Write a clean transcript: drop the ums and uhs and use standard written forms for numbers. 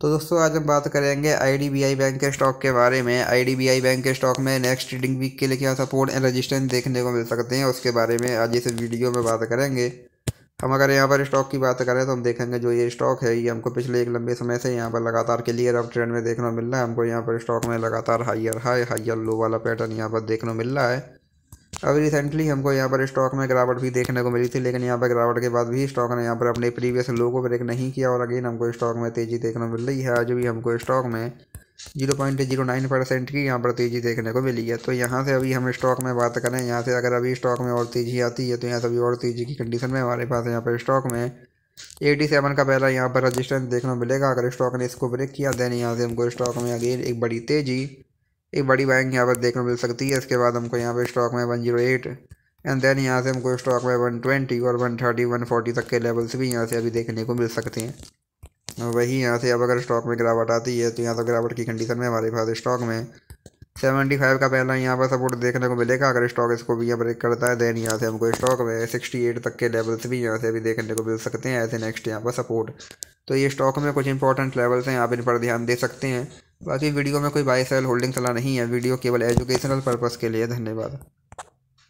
तो दोस्तों आज हम बात करेंगे आईडीबीआई बैंक के स्टॉक के बारे में। आईडीबीआई बैंक के स्टॉक में नेक्स्ट ट्रेडिंग वीक के लिए क्या सपोर्ट एंड रेजिस्टेंस देखने को मिल सकते हैं, उसके बारे में आज इस वीडियो में बात करेंगे। हम अगर यहाँ पर स्टॉक की बात करें तो हम देखेंगे जो ये स्टॉक है ये हमको पिछले एक लंबे समय से यहाँ पर लगातार क्लियर अप ट्रेंड में देखने को मिल रहा है। हमको यहाँ पर स्टॉक में लगातार हाइयर हाई हाइयर लो वाला पैटर्न यहाँ पर देखने को मिल रहा है। अभी रिसेंटली हमको यहाँ पर स्टॉक में गिरावट भी देखने को मिली थी, लेकिन यहाँ पर गिरावट के बाद भी स्टॉक ने यहाँ पर अपने प्रीवियस लो को ब्रेक नहीं किया और अगेन हमको स्टॉक में तेज़ी देखने को मिल रही है। आज भी हमको स्टॉक में 0.09% की यहाँ पर तेज़ी देखने को मिली है। तो यहाँ से अभी हम स्टॉक में बात करें, यहाँ से अगर अभी स्टॉक में और तेज़ी आती है तो यहाँ से अभी और तेज़ी की कंडीशन में हमारे पास यहाँ पर स्टॉक में 87 का पहला यहाँ पर रजिस्टेंस देखने को मिलेगा। अगर स्टॉक ने इसको ब्रेक किया देन यहाँ से हमको स्टॉक में अगेन एक बड़ी बाइंग यहाँ पर देखने को मिल सकती है। इसके बाद हमको यहाँ पे स्टॉक में 108 एंड देन यहाँ से हमको स्टॉक में 120 और 130 140 तक के लेवल्स भी यहाँ से अभी देखने को मिल सकते हैं। और वही यहाँ से अब अगर स्टॉक में गिरावट आती है तो यहाँ तो गिरावट की कंडीशन में हमारे पास स्टॉक में 75 का पहला यहाँ पर सपोर्ट देखने को मिलेगा। अगर स्टॉक इसको भी ब्रेक करता है देन यहाँ से हमको स्टॉक में 68 तक के लेवल्स भी यहाँ से अभी देखने को मिल सकते हैं ऐसे नेक्स्ट यहाँ पर सपोर्ट। तो ये स्टॉक में कुछ इंपॉर्टेंट लेवल्स हैं, आप इन पर ध्यान दे सकते हैं। बाकी वीडियो में कोई बाय सेल होल्डिंग सलाह नहीं है, वीडियो केवल एजुकेशनल पर्पज़ के लिए। धन्यवाद।